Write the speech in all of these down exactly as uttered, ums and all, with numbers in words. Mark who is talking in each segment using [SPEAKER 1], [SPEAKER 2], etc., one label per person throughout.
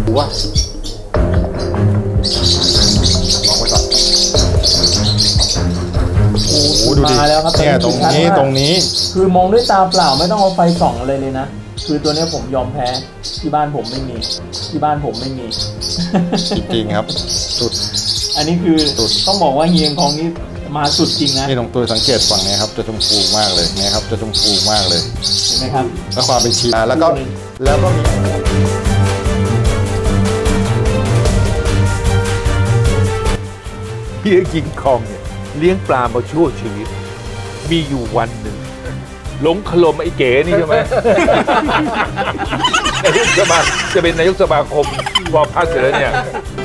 [SPEAKER 1] วะลองไปก่อน
[SPEAKER 2] โอ้โหดูดิมาแล้วครับเนี่ยตรงนี้ตรงนี้คือมองด้วยตาเปล่าไม่ต้องเอาไฟส่องอะไรเลยนะคือตัวนี้ผมยอมแพ้ที่บ้านผมไม่มีที่บ้านผมไม่มี
[SPEAKER 1] จริงๆครับสุด
[SPEAKER 2] อันนี้คือต้องบอกว่าเฮียงของนี้มาสุดจริงนะ
[SPEAKER 1] นี่ลองตัวสังเกตฝั่งนี้ครับจะชมพูมากเลยนะครับจะชมพูมากเลย
[SPEAKER 2] เห็นไหมครับ
[SPEAKER 1] แล้วความเป็นชีสแล้วก็แล้วก็มี
[SPEAKER 3] เฮียกิงคองเนี่ยเลี้ยงปลามาชั่วชีวิตมีอยู่วันหนึ่งหลงขลมไอ้เก๋นี่ใช่ไหมนายกสมาจะเป็นนายกสมาคมวอพัสเสร็จแล้วเนี่ย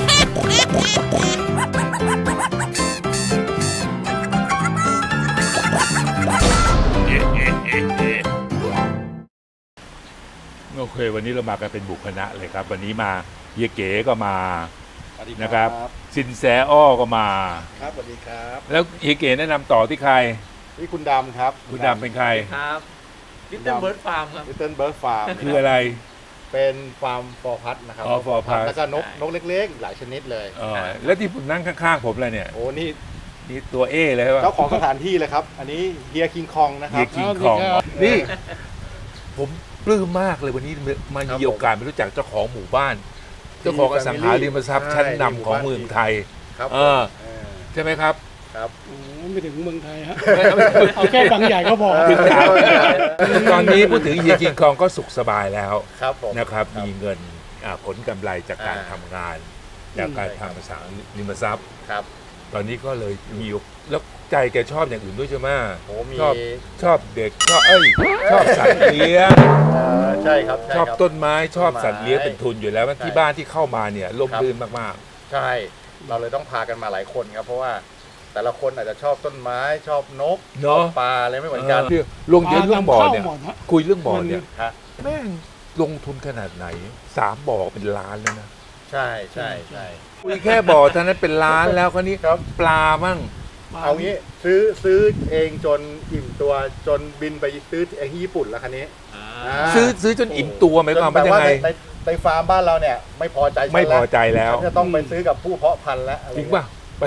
[SPEAKER 3] โอเควันนี้เรามากันเป็นบุคคณะเลยครับวันนี้มาเฮียเก๋ก็มานะครับสินแสอ้อก็มา
[SPEAKER 1] ครับสวัสดีครับ
[SPEAKER 3] แล้วเฮียเก๋แนะนำต่อที่ใคร
[SPEAKER 1] นี่คุณดำครับ
[SPEAKER 3] คุณดำเป็นใคร
[SPEAKER 2] ครับลิตเติ้ลเบิร์ดฟาร์มครับ
[SPEAKER 1] ลิตเติ้ลเบิร์ดฟาร์ม
[SPEAKER 3] คืออะไร
[SPEAKER 1] เป็นฟาร์มฟอร์พัดนะครับ
[SPEAKER 3] อ๋อฟอร์พัด
[SPEAKER 1] แล้วก็นกนกเล็กๆหลายชนิดเลย
[SPEAKER 3] อ๋อแล้วที่ผมนั่งข้างๆผมอะไรเนี่ย
[SPEAKER 1] โอ้นี่
[SPEAKER 3] นี่ตัวเอเลยว่า
[SPEAKER 1] เจ้าของสถานที่เลยครับอันนี้เฮียคิงคองนะครับ
[SPEAKER 3] เฮียคิงคองนี่ผมปลื้มมากเลยวันนี้มามีโอกาสไปรู้จักเจ้าของหมู่บ้านเจ้าของอสังหาริมทรัพย์ชั้นนำของเมืองไทยเออใช่ไหมครับ
[SPEAKER 1] ครับ
[SPEAKER 4] ไม่ถึงเมืองไทยฮะเอาแค่บางใหญ่ก็พอ
[SPEAKER 3] ตอนนี้พูดถึงเฮียคิงคองก็สุขสบายแล้ว
[SPEAKER 1] ครับ
[SPEAKER 3] นะครับมีเงินผลกำไรจากการทำงานจากการทำอสังหาริมทรัพย์
[SPEAKER 1] ครับ
[SPEAKER 3] ตอนนี้ก็เลยมีแล้วใจแกชอบอย่างอื่นด้วยใช่ไหมชอบชอบเด็กชอบเอ้ยชอบสัตว์เลี้ยง
[SPEAKER 1] ใช่ครับ
[SPEAKER 3] ชอบต้นไม้ชอบสัตว์เลี้ยงเป็นทุนอยู่แล้วที่บ้านที่เข้ามาเนี่ยร่มรื่นมาก
[SPEAKER 1] ๆใช่เราเลยต้องพากันมาหลายคนครับเพราะว่าแต่ละคนอาจจะชอบต้นไม้ชอบนกชอบปลาอะไรไม่เหมือนกัน
[SPEAKER 3] ลงเยอะเรื่องบ่อเนี่ยคุยเรื่องบ่อเนี่ยแม่งลงทุนขนาดไหนสามบ่อเป็นล้านแล้วนะ
[SPEAKER 1] ใช่ใช่ใช่
[SPEAKER 3] คุยแค่บ่อเท่านั้นเป็นล้านแล้วคราวนี้ปลามั่ง
[SPEAKER 1] เอางี้ซื้อซื้อเองจนอิ่มตัวจนบินไปซื้อเองที่ญี่ปุ่นแล้วคันนี้
[SPEAKER 3] ซื้อซื้อจนอิ่มตัวไหมครับไม่ยังไง
[SPEAKER 1] ในฟาร์มบ้านเราเนี่ยไม่พอใจ
[SPEAKER 3] ไม่พอใจแล้ว
[SPEAKER 1] จะต้องไปซื้อกับผู้เพาะพันธุ์แล้ว
[SPEAKER 3] จริงป่ะไป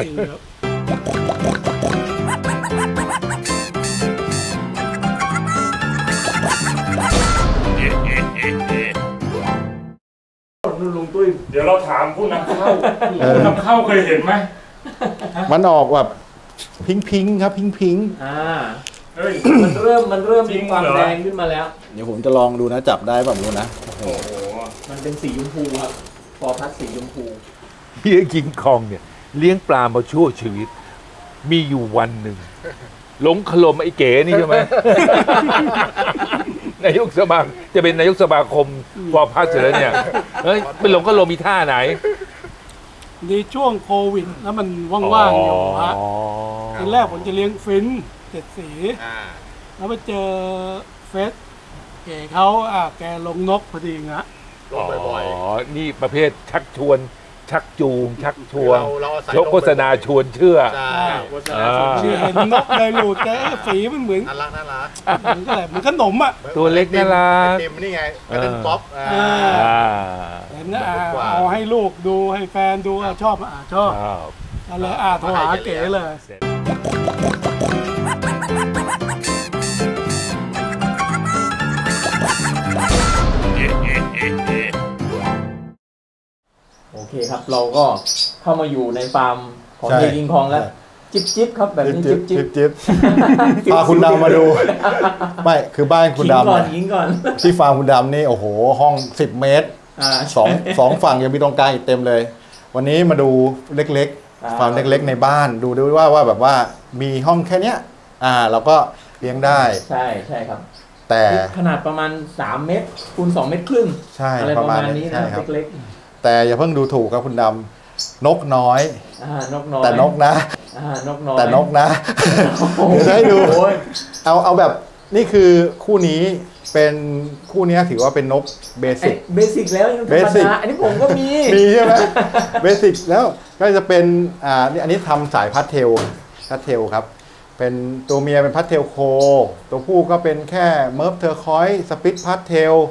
[SPEAKER 5] ลุงตุ้ยเดี๋ยวเราถามผู้นำเข้าผู้นำเข้าเคยเห็นไหม
[SPEAKER 1] มันออกแบบพิงพิงครับพิงพิง
[SPEAKER 2] อ่ามันเริ่มมันเริ่มมีความแดงขึ้นมาแล้ว
[SPEAKER 1] เดี๋ยวผมจะลองดูนะจับได้แบบนู้นนะ
[SPEAKER 2] โอ้โหมันเป็นสีชมพูครับฟอร์พัสสีชมพู
[SPEAKER 3] เฮียคิงคองเนี่ยเลี้ยงปลามาชั่วชีวิตมีอยู่วันหนึ่งหลงขลมไอ้เก๋นี่ใช่ไหมนายกสมาจะเป็นนายกสมาคมวอพัสเสร็จแล้วเนี่ยเฮ้ยเป็นหลงขลมมีท่าไหน
[SPEAKER 4] ในช่วงโควิดแล้วมันว่างๆอยู่ฮะทีแรกผมจะเลี้ยงฟินเจ็ดสีแล้วไปเจอเฟซเก๋เขาอ่ะแกลงนกพอดีงะ
[SPEAKER 3] ลงบ่อยๆนี่ประเภทชักชวนชักจูงชักชวนโฆษณาชวนเชื่อ
[SPEAKER 4] เชื่อเห็นนกเลยหลุดแต่สีมันเหมือน
[SPEAKER 1] น่ารักน่ารัก
[SPEAKER 4] เหมือนอะไรเหมือนขนมอ่ะ
[SPEAKER 3] ตัวเล็กน่ารัก
[SPEAKER 1] เต็มนี่ไงเป็นป๊อป
[SPEAKER 4] เห็นนะเอาให้ลูกดูให้แฟนดูชอบอ่ะชอบอะไรอ่ะโทรหาเก๋เลย
[SPEAKER 2] โอเคครับเราก็เข้ามาอยู่ในฟาร์มของเฮียคิงคองแล้วจิ๊บจิ๊บครับแบบนี้จิ๊บจิ๊บ
[SPEAKER 1] จิ๊บพาคุณดำมาดูไม่คือบ้านคุณดำ
[SPEAKER 2] ก่อนยิงก่อน
[SPEAKER 1] ที่ฟาร์มคุณดำนี่โอ้โหห้องสิบเมตรสองสองฝั่งยังมีตรงกลางอีกเต็มเลยวันนี้มาดูเล็กๆฟาร์มเล็กๆในบ้านดูด้วยว่าว่าแบบว่ามีห้องแค่เนี้ยอ่าเราก็เลี้ยงได้
[SPEAKER 2] ใช่ใช่ครับ
[SPEAKER 1] แต่
[SPEAKER 2] ขนาดประมาณสามเมตรคูณสองเมตรครึ่ง
[SPEAKER 1] ใช่
[SPEAKER 2] อะไรประมาณนี้นะเล็ก
[SPEAKER 1] ๆแต่อย่าเพิ่งดูถูกครับคุณดำนกน้อย
[SPEAKER 2] นกน้อย
[SPEAKER 1] แต่นกนะ
[SPEAKER 2] นกน้อย
[SPEAKER 1] แต่นกนะเดี๋ยวให้ดูเอาเอาแบบนี่คือคู่นี้เป็นคู่นี้ถือว่าเป็นนกเบสิก
[SPEAKER 2] เบสิกแล้วยังธรรมดาอันนี้ผมก็มี
[SPEAKER 1] มีใช่ไหมเบสิกแล้วก็จะเป็นอ่าอันนี้ทำสายพัดเทลพัดเทลครับเป็นตัวเมียเป็นพัดเทลโคตัวผู้ก็เป็นแค่เมิร์ฟเทอร์คอยสปิทพัดเทล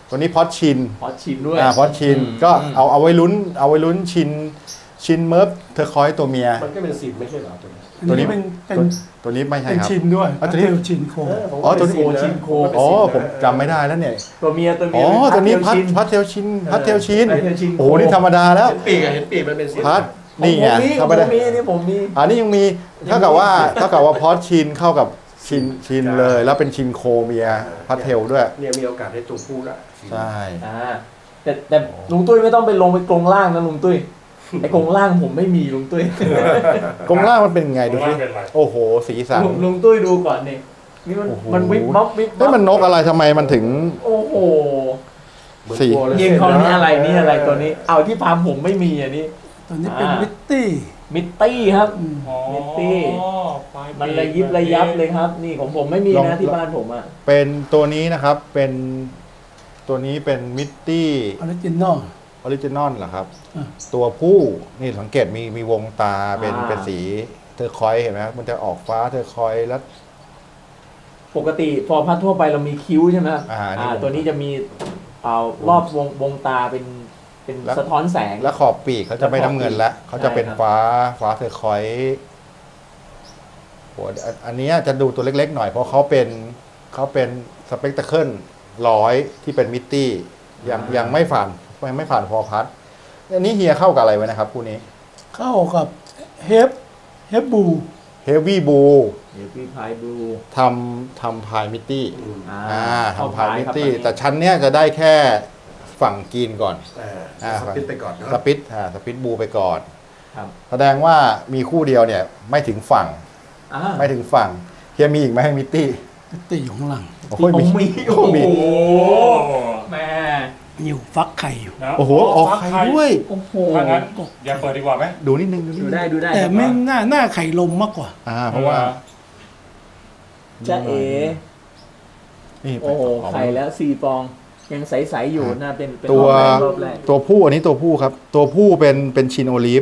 [SPEAKER 1] ตัวนี้พอดชิน
[SPEAKER 2] พอดชินด้วย
[SPEAKER 1] อ่าพอดชินก็เอาเอาไว้ลุ้นเอาไว้ลุ้นชินชินเมิร์ฟเทอร์คอยตัวเมีย
[SPEAKER 6] มันก็เป็นสิบไม่ใช่เหรอ
[SPEAKER 1] ตัวนี้
[SPEAKER 4] ตัวนี้เป็นเป็น
[SPEAKER 1] ตัวนี้ไม่ใช่
[SPEAKER 4] เป็น
[SPEAKER 1] ครับ
[SPEAKER 4] ชินด้วย
[SPEAKER 1] อ๋อตัวนี้
[SPEAKER 4] เทลชินโค
[SPEAKER 1] อ๋อตัวนี้
[SPEAKER 2] โคชินโค
[SPEAKER 1] อ๋อผมจำไม่ได้แล้วเนี่ย
[SPEAKER 2] ตัวเมียตัวเมี
[SPEAKER 1] อ๋
[SPEAKER 2] ย
[SPEAKER 1] อตัวนี้พัด
[SPEAKER 2] ชิน
[SPEAKER 1] พัดเทลชินพัดเทลชิน
[SPEAKER 2] พัดเทลชิน
[SPEAKER 1] โอ้โหนี่ธรรมดาแล้ว
[SPEAKER 6] เห็นปีกอะเห็นปีกมันเป็นสิบ
[SPEAKER 1] พัดนี่ไง
[SPEAKER 2] ผม
[SPEAKER 1] ธรรมดา
[SPEAKER 2] มีนี่ผมมี
[SPEAKER 1] อันนี้ยังมีเท่ากับว่าเท่ากับว่าพอดชินเข้ากับชินชินเลย แล้วเป็นชินโคเมียพัดเทลด้วย
[SPEAKER 6] เนี่ยมีโอกาสให้ตัวผู้ละ
[SPEAKER 1] ใช่
[SPEAKER 2] อ่าแต่แต่ลุงตุ้ยไม่ต้องไปลงไปกรงล่างนะลุงตุ้ยไอ้กรงล่างผมไม่มีลุงตุ้ย
[SPEAKER 1] กรงล่างมันเป็นไงดูสิ
[SPEAKER 5] เป็นไร
[SPEAKER 1] โอ้โหสีสัน
[SPEAKER 2] ลุงลุงตุ้ยดูก่อนนี่นี่มัน
[SPEAKER 1] โอ้โห
[SPEAKER 2] มันวิบวับวิบ
[SPEAKER 1] เฮ้
[SPEAKER 2] วั
[SPEAKER 1] ยมันนกอะไรทำไมมันถึง
[SPEAKER 2] โอ้โห
[SPEAKER 1] สี
[SPEAKER 2] ยิงเขานี่อะไรนี่อะไรตัวนี้ เอาที่พามผมไม่มีอันนี้
[SPEAKER 4] ตัวนี้เป็น
[SPEAKER 2] อ่า
[SPEAKER 4] วิตตี้
[SPEAKER 2] มิตตี้ครับ
[SPEAKER 5] อ๋อ
[SPEAKER 2] มิตตี้ มันระยิบระยับเลยครับ นี่ของผมไม่มี
[SPEAKER 1] ลอง
[SPEAKER 2] นะที่บ้านผมอ่ะ
[SPEAKER 1] เป็นตัวนี้นะครับเป็นตัวนี้เป็นมิตตี้
[SPEAKER 4] ออริจินอล
[SPEAKER 1] ออริจินอลเหรอครับ
[SPEAKER 4] อ่ะ
[SPEAKER 1] ตัวผู้นี่สังเกตมีมีวงตาเป็น
[SPEAKER 2] อ่า
[SPEAKER 1] เป็นสีเทอร์คอยส์เห็นไหมครับมันจะออกฟ้าเทอร์คอยส์แล้ว
[SPEAKER 2] ปกติฟอร์พัดทั่วไปเรามีคิ้วใช่ไหมครับ
[SPEAKER 1] อ่านี่
[SPEAKER 2] อ่า
[SPEAKER 1] ผม
[SPEAKER 2] ตัวนี้จะมีเอารอบวงวงตาเป็นเป็น
[SPEAKER 1] แล้ว
[SPEAKER 2] สะท้อนแสง
[SPEAKER 1] แล้วขอบปีกเขาจะไม่น้ำเงินแล้วเขาจะเป็น
[SPEAKER 2] ใช่ครับ
[SPEAKER 1] ฟ้าฟ้าเทอร์คอยส์โหอันอันนี้จะดูตัวเล็กๆหน่อยเพราะเขาเป็นเขาเป็นสเปกตาเคิลร้อยที่เป็นมิตตี้ยังยังไม่ผ่านยังไม่ผ่านพอพัดอันนี้เฮียเข้ากับอะไรไว้นะครับคู่นี้
[SPEAKER 4] เข้ากับเฮฟเฮฟบู
[SPEAKER 1] เฮฟวี่บู
[SPEAKER 2] เดี๋ยวพี่พายบลู
[SPEAKER 1] ทำทำพายมิตตี้
[SPEAKER 2] อ่า
[SPEAKER 1] อ่า
[SPEAKER 2] เข้า
[SPEAKER 1] ทำพายมิต
[SPEAKER 2] ครับ
[SPEAKER 1] ตี้
[SPEAKER 2] อันนี้
[SPEAKER 1] แต่ชั้นเนี้ยจะได้แค่ฝั่งกรีนก่อน
[SPEAKER 6] อ่าสปิดไปก่อนเนาะ
[SPEAKER 1] สปิตอ่าสปิตบูไปก่อน
[SPEAKER 2] ครับ
[SPEAKER 1] แสดงว่ามีคู่เดียวเนี่ยไม่ถึงฝั่ง
[SPEAKER 2] อ่า
[SPEAKER 1] ไม่ถึงฝั่งเฮียมีอีกไหมให้มิตตี้
[SPEAKER 4] วิตตี้อยู่ข้างหลัง
[SPEAKER 1] โอ้โห
[SPEAKER 2] ผมมี
[SPEAKER 1] โอ้โหมี
[SPEAKER 2] โอ้โห
[SPEAKER 5] โอ้
[SPEAKER 2] แม่
[SPEAKER 4] อยู่ฟักไข่อยู่
[SPEAKER 5] นะ
[SPEAKER 1] โอ้โหออกไข่ด้วย
[SPEAKER 2] โอ้โห
[SPEAKER 5] ถ้างั้นอย่าเปิดดีกว่าไหม
[SPEAKER 1] ดูนิดนึงดูนิด
[SPEAKER 2] ดู
[SPEAKER 1] นึง
[SPEAKER 2] ได้ดูได้
[SPEAKER 4] แต่
[SPEAKER 2] ครับ
[SPEAKER 4] ไม่น่าหน้าไข่ลมมากกว่า
[SPEAKER 1] อ่าเพราะว่า
[SPEAKER 2] จะเอ
[SPEAKER 1] นี่
[SPEAKER 2] โอ้โห
[SPEAKER 1] ออกมา
[SPEAKER 2] ไข่แล้วสี่ฟองยังใสๆอยู่น่าเป็นเป็น
[SPEAKER 1] ตัว
[SPEAKER 2] รอบแรกรอบแรก
[SPEAKER 1] ตัวผู้อันนี้ตัวผู้ครับ ตัวผู้เป็นเป็นชินโอลีฟ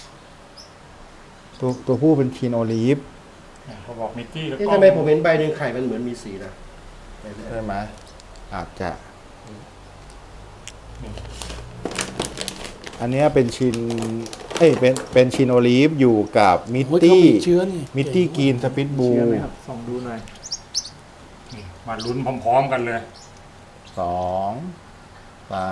[SPEAKER 1] ตัวตัวผู้เป็นชินโอลีฟ
[SPEAKER 5] เขาบอกมิกกี้แล้ว
[SPEAKER 6] นี่
[SPEAKER 5] ก็
[SPEAKER 6] ทำไมผมเห็นใบหนึ่งไข่มันเหมือนมีสีนะ
[SPEAKER 1] ใช่ไหมอาจจะ อันเนี้ยเป็นชินเอ้ยเป็นเป็นชินโอลีฟอยู่กับมิต
[SPEAKER 4] โอ้ยเขา
[SPEAKER 1] ตี้
[SPEAKER 4] มีเชื้อนี่
[SPEAKER 1] มิตตี้กรีนสปิตบู
[SPEAKER 2] เชื่อไหมครับส่องดูหน่อย
[SPEAKER 5] มาลุ้นพร้อมๆกันเลย
[SPEAKER 1] สองสาม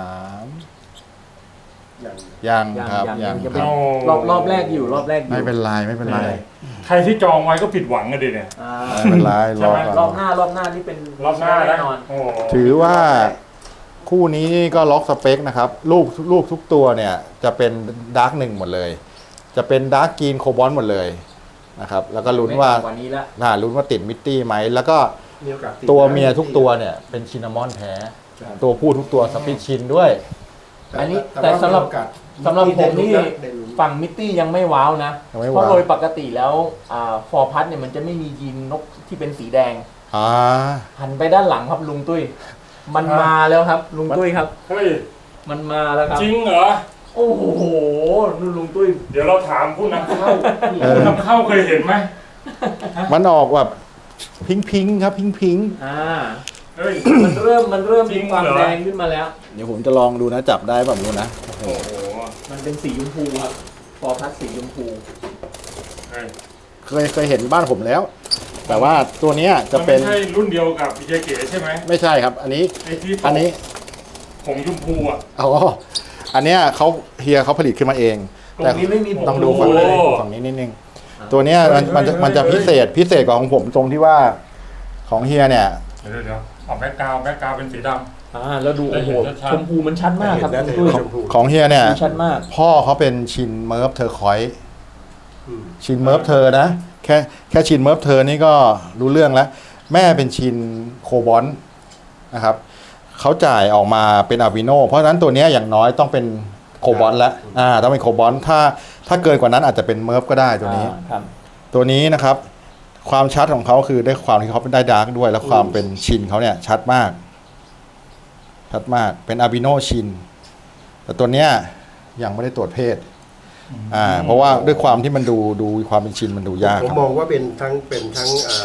[SPEAKER 6] อย่าง
[SPEAKER 1] ยัง
[SPEAKER 2] ยัง
[SPEAKER 1] ครับ
[SPEAKER 2] ยัง
[SPEAKER 1] ยัง
[SPEAKER 2] ยัง
[SPEAKER 1] ค
[SPEAKER 2] เป็น
[SPEAKER 1] รับ
[SPEAKER 2] รอบรอบแรกอยู่รอบแรกอยู่
[SPEAKER 1] ไม่เป็นไรไม่เป็นไร
[SPEAKER 5] ใครที่จองไว้ก็ผิดหวังกันดิเนี่ย
[SPEAKER 2] อ่า
[SPEAKER 1] ไม่เป็นไรรอ
[SPEAKER 5] ใช่ไหม
[SPEAKER 1] ก่อน
[SPEAKER 2] รอบหน้ารอบหน้านี่เป็น
[SPEAKER 5] รอบหน้า
[SPEAKER 2] แน่
[SPEAKER 5] นะ
[SPEAKER 2] นอน
[SPEAKER 5] โอ้โห
[SPEAKER 1] ถือว่าคู่นี้ก็ล็อกสเปคนะครับลูกลูกทุกตัวเนี่ยจะเป็นดาร์กหนึ่งหมดเลย จะเป็นดาร์กกรีนโคบอลหมดเลยนะครับแล้วก็ลุ้นว่า
[SPEAKER 2] ไม่ต่ำกว่านี้ละ
[SPEAKER 1] น่าลุ้นว่าติดมิตตี้ไหมแล้วก็
[SPEAKER 6] มีโอกาสติด
[SPEAKER 1] ตัวเมียทุกตัวเนี่ยเป็นชินนามอนแท้ ตัวผู้ทุกตัวสปิตชินด้วย
[SPEAKER 2] อันนี้
[SPEAKER 6] ว่า
[SPEAKER 2] แต่สำหรับ
[SPEAKER 6] มีโอกาส
[SPEAKER 2] สำหรับผมนี่
[SPEAKER 6] เด่นลุ้น
[SPEAKER 2] ฝั่งมิตตี้ยังไม่ว้าวนะ
[SPEAKER 1] ยังไม่
[SPEAKER 2] เพ
[SPEAKER 1] ว้าว
[SPEAKER 2] ราะโดยปกติแล้วอ่าฟอร์พัทเนี่ยมันจะไม่มียีนนกที่เป็นสีแดง
[SPEAKER 1] อ่า
[SPEAKER 2] หันไปด้านหลังครับลุงตุ้ย มันมาแล้วครับ ลุงตุ้ยครับ
[SPEAKER 5] เฮ้ย
[SPEAKER 2] มันมาแล้วครับ
[SPEAKER 5] จริงเหรอ
[SPEAKER 2] โอ้โหนู่นลุงตุ้ย
[SPEAKER 5] เดี๋ยวเราถามผู้นำเข้าผู้นำเข้าเคยเห็นไหม
[SPEAKER 1] มันออกแบบพิงพิงครับพิงพิง
[SPEAKER 2] อ่า
[SPEAKER 5] เฮ้ย
[SPEAKER 2] มันเริ่มมันเริ่ม
[SPEAKER 5] จริ
[SPEAKER 2] มี
[SPEAKER 5] ง
[SPEAKER 2] ความ
[SPEAKER 5] เหรอ
[SPEAKER 2] แดงขึ้นมาแล้ว
[SPEAKER 1] เดี๋ยวผมจะลองดูนะจับได้แบบรู้นะโอ้โห
[SPEAKER 5] โอ้โห
[SPEAKER 2] มันเป็นสีชมพูครับฟอร์พัทสีชมพู
[SPEAKER 5] เฮ้ย
[SPEAKER 1] เคยเคยเห็นบ้านผมแล้ว แต่ว่าตัวเนี้ยจะ
[SPEAKER 5] มัน
[SPEAKER 1] เป็
[SPEAKER 5] ไม่
[SPEAKER 1] น
[SPEAKER 5] ใช่รุ่นเดียวกับพีเจเก๋ใช่ไหม
[SPEAKER 1] ไม่ใช่ครับ อันนี้
[SPEAKER 5] ไอ้ที่
[SPEAKER 1] อันนี้
[SPEAKER 5] ผงชมพูอ่ะ
[SPEAKER 1] อ๋ออันเนี้ยเขาเฮียเขาผลิตขึ้นมาเอง
[SPEAKER 2] ตรงนี้ไม่มีผม
[SPEAKER 1] ต้องดูฝั่ง
[SPEAKER 5] โอ้
[SPEAKER 1] นี้ฝั่งนี้นิดนึงตัวเนี้ยมันมันจะมันจะพิเศษพิเศษกว่าของผมตรงที่ว่าของเฮียเนี่ย
[SPEAKER 5] เดี๋ยวเดี๋ยวออกแบ็กกราวด์แบ็กกราวด์เป็นสีดำ
[SPEAKER 2] อ่าแล้วดู
[SPEAKER 5] ได้
[SPEAKER 2] โอ้โห
[SPEAKER 5] เห็นชัดๆ
[SPEAKER 2] ชมพูมันชัดมากครับลุงตุ้ย
[SPEAKER 1] ของของเฮียเนี่ย
[SPEAKER 2] ดูชัดมาก
[SPEAKER 1] พ่อเขาเป็นชินเมิร์ฟเทอร์คอยส์
[SPEAKER 6] อืม
[SPEAKER 1] ชินเมิร์ฟเธอนะแค่แค่ชินเมิร์ฟเธอนี่ก็รู้เรื่องแล้ว แม่เป็นชินโคบอลนะครับเขาจ่ายออกมาเป็นอาบิโนเพราะฉะนั้นตัวเนี้ยอย่างน้อยต้องเป็นโคบอลแล้วอ่าต้องเป็นโคบอลถ้าถ้าเกินกว่านั้นอาจจะเป็นเมิร์ฟก็ได้ตัวนี้
[SPEAKER 2] อ่าครับ
[SPEAKER 1] ตัวนี้นะครับ ความชัดของเขาคือได้ความที่เขาเป็นได้ดาร์กด้วย แล้วความเป็นชินเขาเนี่ยชัดมาก ชัดมากเป็นอาบิโนชินแต่ตัวเนี้ยยังไม่ได้ตรวจเพศอ่าเพราะว่าด้วยความที่มันดูดูความเป็นชินมันดูยาก
[SPEAKER 6] ผม
[SPEAKER 1] ครับ
[SPEAKER 6] มองว่าเป็นทั้งเป็นทั้งอ่าอ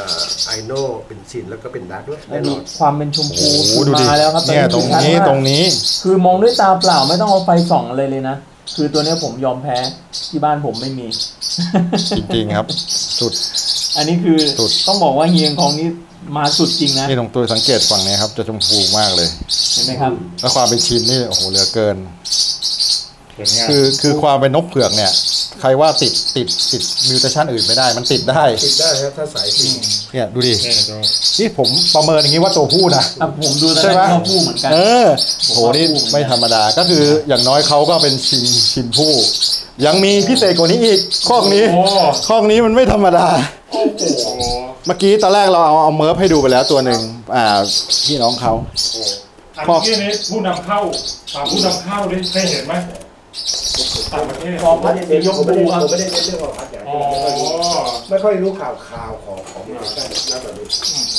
[SPEAKER 6] ไอโน่เป็นชินแล้วก็เป็นดาร์กด้วย
[SPEAKER 2] แล้
[SPEAKER 6] แน่
[SPEAKER 2] วน มี
[SPEAKER 6] อน
[SPEAKER 2] ความเป็นชมพู
[SPEAKER 1] โอ้โหดูดิ
[SPEAKER 2] มาแล้วครับ
[SPEAKER 1] เนี่ยตรงนี้ตรงนี้
[SPEAKER 2] คือมองด้วยตาเปล่าไม่ต้องเอาไฟส่องอะไรเลยนะคือตัวนี้ผมยอมแพ้ที่บ้านผมไม่มี
[SPEAKER 1] จริงๆครับ สุด
[SPEAKER 2] อันนี้คือ
[SPEAKER 1] สุด
[SPEAKER 2] ต้องบอกว่าเฮียงของนี้มาสุดจริงนะ
[SPEAKER 1] นี่ตรงตัวสังเกตฝั่งนี้ครับ จะชมพูมากเลย
[SPEAKER 2] เห็นไหมครับ
[SPEAKER 1] แล้วความเป็นชิ้นนี่โอ้โหเหลือเกิน
[SPEAKER 5] สวยงาม
[SPEAKER 1] คือคือความเป็นนกเผือกเนี่ย ใครว่าติดติดติดมิวเทชันอื่นไม่ได้ มันติดได้
[SPEAKER 6] ติดได้ครับถ้าสายจริง
[SPEAKER 1] เนี่ยดูดิ
[SPEAKER 5] เนี่ยดู
[SPEAKER 1] นี่ผมประเมินอย่างนี้ว่าตัวผู้นะ
[SPEAKER 2] อ่ะผมดูตอน
[SPEAKER 1] ใช่
[SPEAKER 2] แร
[SPEAKER 1] ไหม
[SPEAKER 2] กก็พูดเหมือนกัน
[SPEAKER 1] เออ
[SPEAKER 2] ผม
[SPEAKER 1] โห
[SPEAKER 2] ว่า
[SPEAKER 1] นี่
[SPEAKER 2] ผู้เหมือนกัน
[SPEAKER 1] ไม่ธรรมดาก็คืออย่างน้อยเขาก็เป็นชินชินผู้ ยังมีพิเศษกว่านี้อีกข้อกนี้
[SPEAKER 5] โอ้
[SPEAKER 1] ข้อกนี้มันไม่ธรรมดา
[SPEAKER 5] โอ้โห
[SPEAKER 1] เมื่อกี้ตอนแรกเราเอาเอาเมิร์ฟให้ดูไปแล้วตัวหนึ่งอ่าพี่น้องเขา
[SPEAKER 5] อันนี้นี่ผู้นำเข้าถามผู้นำเข้าดิเคยเห็นไหมต่างประเทศ
[SPEAKER 2] พอพัดสียก
[SPEAKER 6] ผมไม่
[SPEAKER 2] ปู
[SPEAKER 6] ได้
[SPEAKER 2] ครับ
[SPEAKER 6] ผมไม่ได้เน้นเรื่องของพัดใหญ่
[SPEAKER 5] อ๋อ
[SPEAKER 6] ไม่ค่อยรู้ข่าวข่าวของของมิวเทชันนะแบบนี้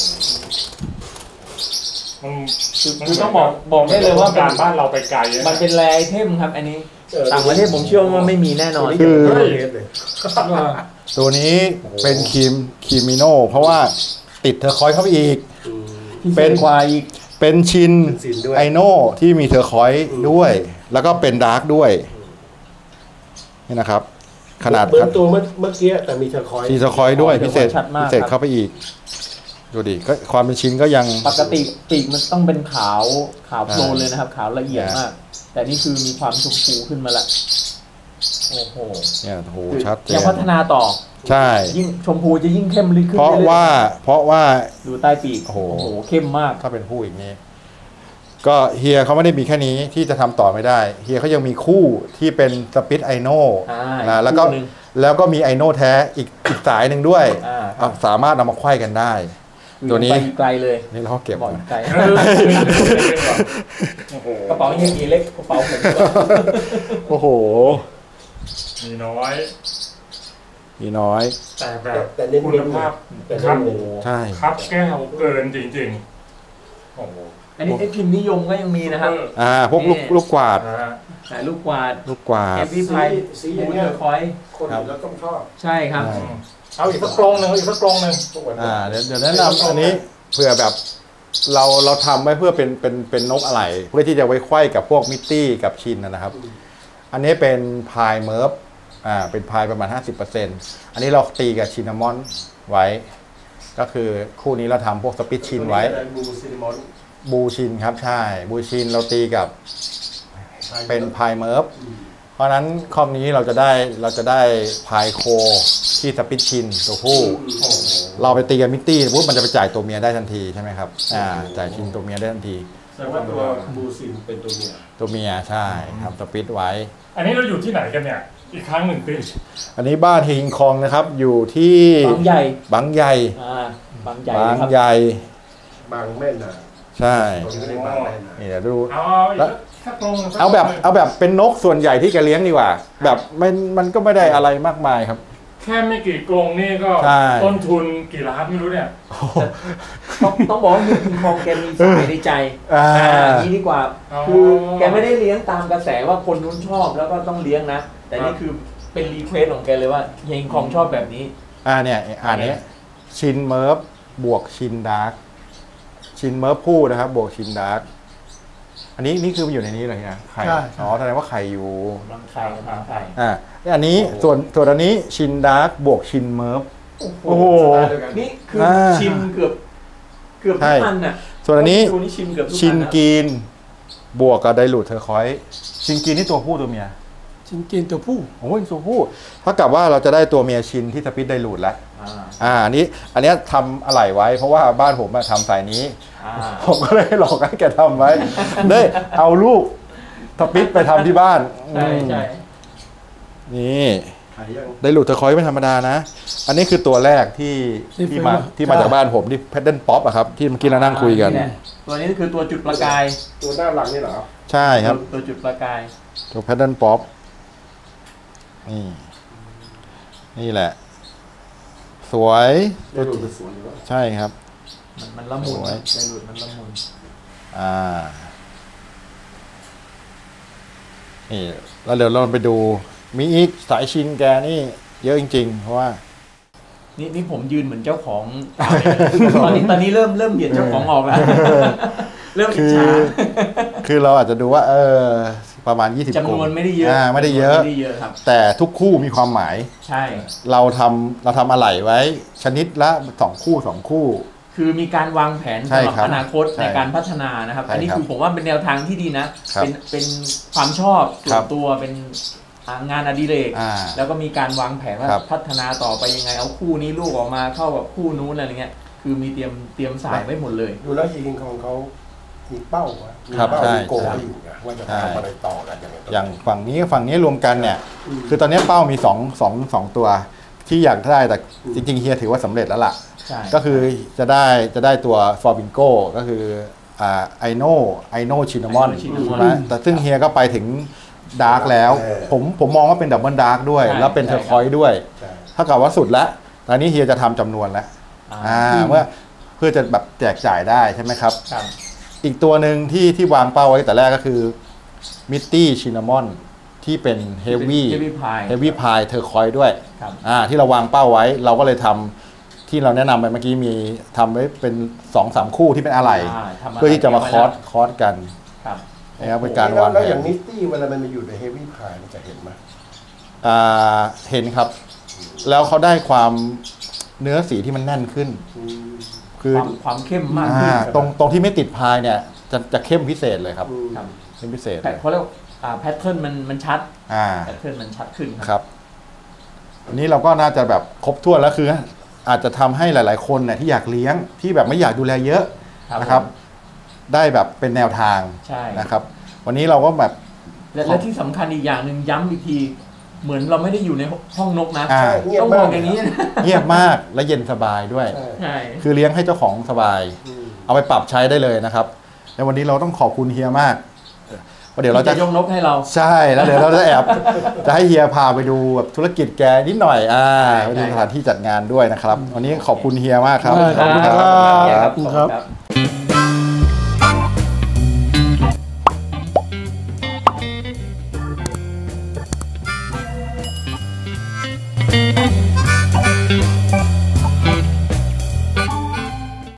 [SPEAKER 5] มัน
[SPEAKER 2] คือต้องบอกบอกได้เลยว่าเป็น
[SPEAKER 5] การบ้านเราไปไกลอะ
[SPEAKER 2] มันเป็นแรไอเทมครับ อันนี้ต่างประเทศผมเชื่อว่าไม่มีแน่นอน
[SPEAKER 1] คือ
[SPEAKER 6] เฮ้ยเลย
[SPEAKER 1] ตัวนี้เป็นครีมครีมิโนเพราะว่าติดเทอร์คอยส์เข้าไปอีก
[SPEAKER 2] เป็นควายอีก
[SPEAKER 1] เป็นชิน
[SPEAKER 6] เป็นชินด้วย
[SPEAKER 1] ไอโนที่มีเทอร์คอยส์ด้วย แล้วก็เป็นดาร์กด้วยนี่นะครับ ขนาด
[SPEAKER 6] เหมือนตัวเมื่อเมื่อกี้แต่มีเทอร์คอยส์
[SPEAKER 1] ทีเทอร์คอยส์ด้วยพิเศษ
[SPEAKER 2] ชัดมาก
[SPEAKER 1] พิเศษ
[SPEAKER 2] ครับ
[SPEAKER 1] เข้าไปอีก ดูดิก็ความเป็นชิ้นก็ยัง
[SPEAKER 2] ปกติปีกมันต้องเป็นขาวขาวโพลน
[SPEAKER 1] อ่า
[SPEAKER 2] เลยนะครับ ขาวละเอียดมาก แต่นี่คือมีความชมพูขึ้นมาละโอ้โห
[SPEAKER 1] เนี่ยโอ้โห
[SPEAKER 2] คือ
[SPEAKER 1] ชัดเจ
[SPEAKER 2] ยัง
[SPEAKER 1] น
[SPEAKER 2] พัฒนาต่อ
[SPEAKER 1] ใช่
[SPEAKER 2] ยิ่งชมพูจะยิ่งเข้มลึกขึ้น
[SPEAKER 1] เพราะ
[SPEAKER 2] อยๆ
[SPEAKER 1] ว่าเพราะว่า
[SPEAKER 2] ดูใต้ปีก
[SPEAKER 1] โอ้โห
[SPEAKER 2] เข้มมาก
[SPEAKER 1] ถ้าเป็นผู้อีกนี้ก็เฮียเขาไม่ได้มีแค่นี้ที่จะทำต่อไม่ได้เฮียเขายังมีคู่ที่เป็นสปิตไอโน่
[SPEAKER 2] อ่า
[SPEAKER 1] นะแล้วก็
[SPEAKER 2] คู่หนึ่ง
[SPEAKER 1] แล้วก็มีไอโน่แท้อีกอีกสายหนึ่งด้วย
[SPEAKER 2] อ่า
[SPEAKER 1] เอาสามารถนำมาไขว้กันได้ ตัวนี้
[SPEAKER 2] ไปไกลเลย
[SPEAKER 1] นี่เราเก็บ
[SPEAKER 2] บอก
[SPEAKER 1] ก่อน
[SPEAKER 2] ไกล
[SPEAKER 5] เออโอ้โห
[SPEAKER 2] กระเป๋ายังกี่เล็กกระเป๋าผมก็
[SPEAKER 1] โอ้โห
[SPEAKER 5] มีน้อย
[SPEAKER 1] มีน้อย
[SPEAKER 5] แต่แบบ
[SPEAKER 6] แต่เน้น
[SPEAKER 5] คุณภาพ
[SPEAKER 6] แต่
[SPEAKER 5] ครั
[SPEAKER 6] เน้
[SPEAKER 5] บ
[SPEAKER 6] นเน้น
[SPEAKER 1] ใช่
[SPEAKER 5] ครับแก้วเกินจริงๆโอ้โห
[SPEAKER 2] อันนี้ไอพิมพ์นิยมก็ยังมีนะครับ
[SPEAKER 1] อ่าพวกลูกลูกกวาด
[SPEAKER 5] นะฮะ
[SPEAKER 2] สายลูกกวาด
[SPEAKER 1] ลูกกวา
[SPEAKER 2] เอ
[SPEAKER 1] ด
[SPEAKER 2] ฟวีพาย
[SPEAKER 6] สีอ
[SPEAKER 2] บู
[SPEAKER 6] ย่าง
[SPEAKER 2] เท
[SPEAKER 6] เงี้ย
[SPEAKER 2] อร์คอย
[SPEAKER 6] คนเห็นแล้วต้องชอบ
[SPEAKER 2] ใช่ครับ
[SPEAKER 1] ใช่
[SPEAKER 5] เอาอีกสักกรงหนึ่งเอาอีกสักกรงหนึ่ง
[SPEAKER 1] อ่าเดี๋ยวเดี๋ยวแนะนำอันนี้เผื่อแบบเราเราทำไว้เพื่อเป็นเป็นเป็นนกอะไรเพื่อที่จะไว้ไขว้กับพวกมิตตี้กับชินนะครับ อันนี้เป็นพายเมิร์ฟอ่าเป็นพายประมาณ ห้าสิบเปอร์เซ็นต์ อันนี้เราตีกับชินนามอนไว้ ก็คือคู่นี้เราทำพวกสปิตชินไว้
[SPEAKER 6] บูซินมอน
[SPEAKER 1] บูชินครับใช่บูชินเราตีกับเป็นพายเมิร์ฟเพราะฉะนั้นคอมนี้เราจะได้เราจะได้พายโคที่สปิตชินตัวผู้ เราไปตีกับมิตตี้ปุ๊บมันจะไปจ่ายตัวเมียได้ทันทีใช่ไหมครับอ่าจ่ายชินตัวเมียได้ทันที
[SPEAKER 6] แต่ว่าตัวบูซินเป็นตัวเมีย
[SPEAKER 1] ตัวเมียใช่ครับสปิตไว้
[SPEAKER 5] อันนี้เราอยู่ที่ไหนกันเนี่ย อีกครั้งหนึ่งพี่
[SPEAKER 1] อันนี้บ้านเฮงคองนะครับอยู่ที่
[SPEAKER 2] บางใหญ่
[SPEAKER 1] บางใหญ่
[SPEAKER 2] อ่าบางใหญ่
[SPEAKER 1] บาง
[SPEAKER 2] ครับ
[SPEAKER 1] ใหญ่
[SPEAKER 6] บางแม่น่ะ
[SPEAKER 1] ใช่
[SPEAKER 6] ตรงนี้เรียกบางแม่น่ะ
[SPEAKER 1] นี่เดี๋ยวดู
[SPEAKER 5] เอาเอาอีกสักกรงหนึ่งสักกรงหนึ่ง
[SPEAKER 1] เอาแบบเอาแบบเป็นนกส่วนใหญ่ที่แกเลี้ยงดีกว่า แบบมันมันก็ไม่ได้อะไรมากมายครับ
[SPEAKER 5] แค่ไม่กี่กรงนี่ก็
[SPEAKER 1] ใช่
[SPEAKER 5] ต้นทุนกี่ล้านไม่รู้เนี่ย
[SPEAKER 2] ต้องต้องบอกว่าคุณคองแกมีสายในใจ
[SPEAKER 1] อ่า
[SPEAKER 2] อย่างนี้ดีกว่า
[SPEAKER 5] อ๋อ
[SPEAKER 2] คือแกไม่ได้เลี้ยงตามกระแสว่าคนนู้นชอบแล้วก็ต้องเลี้ยงนะ แต่นี่คือเป็นรีเควสของแกเลยว่าเฮงคองชอบแบบนี้
[SPEAKER 1] อ่าเนี่ยอ่านนี้ชินเมิร์ฟบวกชินดาร์กชินเมิร์ฟคู่นะครับ บวกชินดาร์กอันนี้นี่คือมันอยู่ในนี้เลยนะไข่
[SPEAKER 4] ใช่
[SPEAKER 1] อ๋อแสดงว่าไข่อยู่
[SPEAKER 2] รังไข่รังไข่
[SPEAKER 1] อ่าอันนี้ส่วนส่วนอันนี้ชินดาร์กบวกชินเมิร์ฟ โอ้โห
[SPEAKER 2] นี่คืออา ชิมเกือบเกือบทุ
[SPEAKER 1] ใช่
[SPEAKER 2] กอันน่ะ
[SPEAKER 1] ส่วนอันนี้
[SPEAKER 2] ดูนี่ชิมเกือบทุกอั
[SPEAKER 1] ชิน
[SPEAKER 2] นะ
[SPEAKER 1] กีนบวกกับไดรูทเทอร์คอยส์ชินกีนนี่ตัวผู้ตัวเมีย
[SPEAKER 4] ชินกินตัวผู้
[SPEAKER 1] โอ้ยตัวผู้เท่ากับว่าเราจะได้ตัวเมียชินที่สปิดไดรูทแล้ว
[SPEAKER 2] อ่า
[SPEAKER 1] อ่าอันนี้อันเนี้ยทำอะไหล่ไว้ เพราะว่าบ้านผมมาทำสายนี้
[SPEAKER 2] อ่า
[SPEAKER 1] ผมก็เลยหลอกให้แกทำไว้ ได้เอาลูกสปิดไปทำที่บ้าน
[SPEAKER 2] ใช่ใช่
[SPEAKER 1] นี่
[SPEAKER 6] หายยัง
[SPEAKER 1] ไดรูทเทอร์คอยส์ไม่ธรรมดานะ อันนี้คือตัวแรกที่ที่มาที่มาจากบ้านผมที่แพดเดิลป๊อปอะครับที่เมื่อกี้เรานั่งคุยกัน
[SPEAKER 2] แหละตัวนี้คือตัวจุดประกาย
[SPEAKER 6] ตัวหน้าหลังนี่เหรอ
[SPEAKER 1] ใช่ครับ
[SPEAKER 2] ตัวจุดประกาย
[SPEAKER 1] ตัวแพดเดิลป๊อปนี่นี่แหละ สวย
[SPEAKER 6] ได้ดูเป็นสวนอยู่แล้ว
[SPEAKER 1] ใช่ครับ
[SPEAKER 2] มันมันละมุน
[SPEAKER 1] โอ้ย
[SPEAKER 2] ไดรูดมันละมุน
[SPEAKER 1] อ่า นี่แล้วเดี๋ยวเราไปดู มีอีกสายชินแกนี่ เยอะจริงๆ เพราะว่า
[SPEAKER 2] นี่นี่ผมยืนเหมือนเจ้าของตอนนี้ตอนนี้เริ่มเริ่มเหยียดเจ้าของออกแล้วเริ่มอิจฉา
[SPEAKER 1] คือเราอาจจะดูว่าเออประมาณยี่สิบ
[SPEAKER 2] จำนวนไม่ได้เยอะ
[SPEAKER 1] ไม่ได้เยอะแต่ทุกคู่มีความหมาย
[SPEAKER 2] ใช่
[SPEAKER 1] เราทำเราทำอะไหล่ไว้ชนิดละสองคู่สองคู่
[SPEAKER 2] คือมีการวางแผนสำหรับอนาคตในการพัฒนานะครับอันนี้คือผมว่าเป็นแนวทางที่ดีนะเป็นเป็นความชอบส่วนตัวเป็นงานอดิเรกแล้วก็มีการวางแผนว่าพัฒนาต่อไปยังไงเอาคู่นี้ลูกออกมาเข้ากับคู่นู้นอะไรเงี้ยคือมีเตรียมเตรียมสายไว้หมดเลย
[SPEAKER 6] ดูแล้วยิงของเขามีเป้ามีเป้ามีโกอยู่นะว่าจะทำอะไรต่อกันอย่าง
[SPEAKER 1] อย่างฝั่งนี้ฝั่งนี้รวมกันเนี่ยคือตอนนี้เป้ามีสองสองสองตัวที่อยากได้แต่จริงๆเฮียถือว่าสำเร็จแล้วล่ะก็คือจะได้จะได้ตัวฟอร์บิงโก้ก็คืออ่าไอโน่ไอโน่ชินามอนนะแต่ซึ่งเฮียก็ไปถึงดาร์กแล้วผมผมมองว่าเป็นดับเบิลดาร์กด้วยแล้วเป็นเทอร์คอยด์ด้วยถ้ากับว่าสุดแล้วตอนนี้เฮียจะทำจำนวนแล้วอ่าเมื่อเพื่อจะแบบแจกจ่ายได้ใช่ไหมครับอีกตัวหนึ่งที่ที่วางเป้าไว้แต่แรกก็คือมิตตี้ชินามอนที่เป็นเฮฟวี่เฮฟวี่พายเทอร์คอยด์ด้วยอ่าที่เราวางเป้าไว้เราก็เลยทำที่เราแนะนำไปเมื่อกี้มีทำไว้เป็นสองสามคู่ที่เป็นอะไหล่เพื่อที่จะมาคอร์สคอร์สกันนะครับเป็นการวางแผน
[SPEAKER 6] แล้วอย่างนิตตี้เวลามันมาอยู่ในเฮฟวี่พายมันจะเห็นไหม
[SPEAKER 1] อ่าเห็นครับแล้วเขาได้ความเนื้อสีที่มันแน่นขึ้น
[SPEAKER 2] คือความเข้มมากขึ้น
[SPEAKER 1] ตรงตรงที่ไม่ติดพายเนี่ยจะจะเข้มพิเศษเลยครับเข้มพิเศษ
[SPEAKER 2] เพราะแล้วแพทเทิร์นมันมันชัดแพทเทิร์นมันชัดขึ้น
[SPEAKER 1] ครับอันนี้เราก็น่าจะแบบครบถ้วนแล้วคืออาจจะทำให้หลายๆคนเนี่ยที่อยากเลี้ยงที่แบบไม่อยากดูแลเยอะนะครับได้แบบเป็นแนวทางนะครับวันนี้เราก็แบบ
[SPEAKER 2] และที่สำคัญอีกอย่างหนึ่งย้ำอีกทีเหมือนเราไม่ได้อยู่ในห้องนกนะต้องมองอย่างนี้นะ
[SPEAKER 1] เงียบมากและเย็นสบายด้วยคือเลี้ยงให้เจ้าของสบายเอาไปปรับใช้ได้เลยนะครับในวันนี้เราต้องขอบคุณเฮียมากเดี๋ยวเราจะ
[SPEAKER 2] ยกนกให้เรา
[SPEAKER 1] ใช่แล้วเดี๋ยวเราจะแอบจะให้เฮียพาไปดูแบบธุรกิจแกนิดหน่อยอ่าไปดูสถานที่จัดงานด้วยนะครับวันนี้ขอบคุณเฮียมากครับ
[SPEAKER 4] ขอบคุณครับ